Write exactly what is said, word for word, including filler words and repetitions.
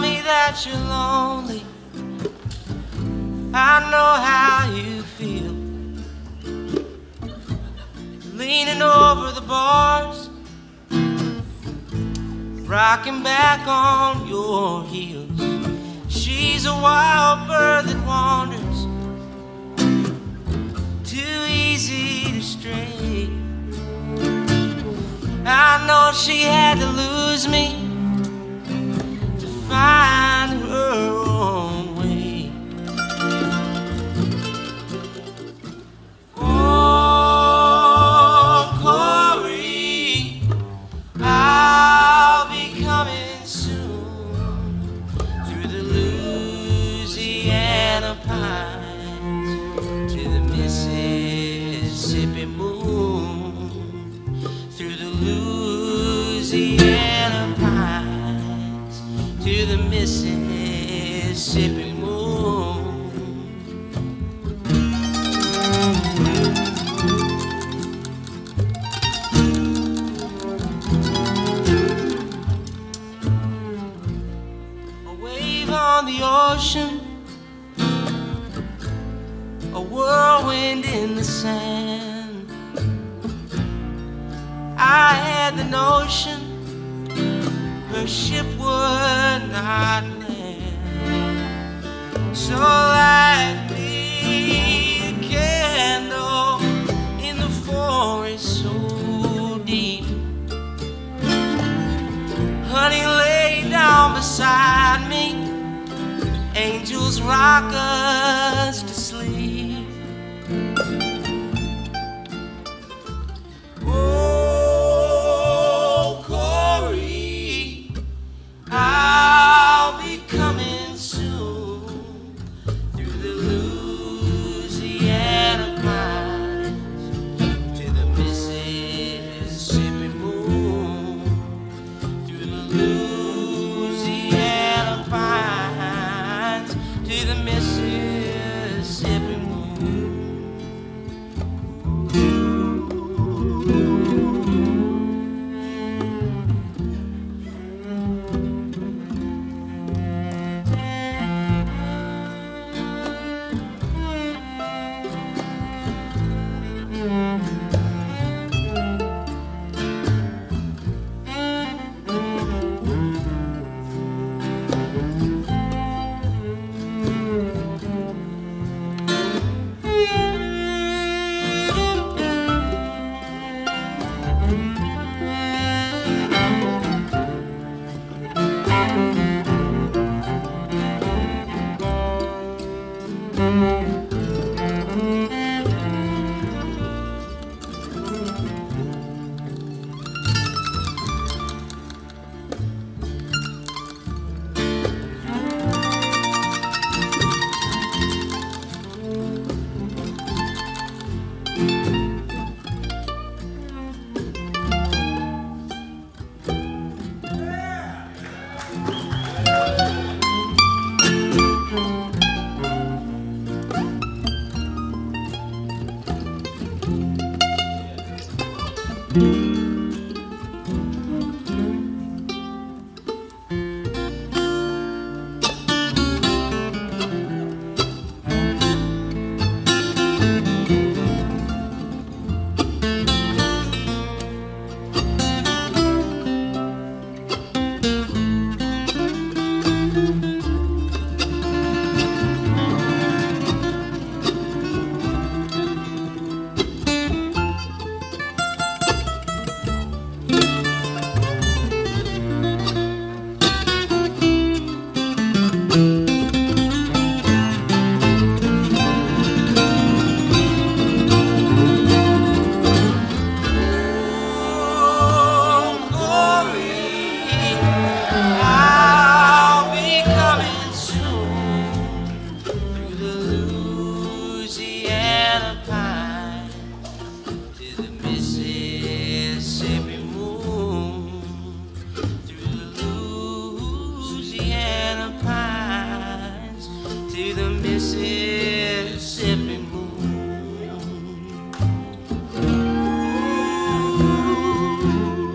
me that you're lonely. I know how you feel. Leaning over the bars, rocking back on your heels. She's a wild bird that wanders, too easy to stray. I know she had to lose me to find her own way. Oh, Corey, I'll be coming soon through the Louisiana pines to the Mississippi moon, through the Louisiana pines to the Mississippi moon. A wave on the ocean, a whirlwind in the sand. I had the notion her ship would not land. So light me a candle in the forest so deep. Honey, lay down beside me. Angels rock us to sleep. Oh, Corey, I'll be coming soon through the Louisiana pines to the Mississippi moon, through the Louisiana pines to the Mississippi moon. Mississippi moon.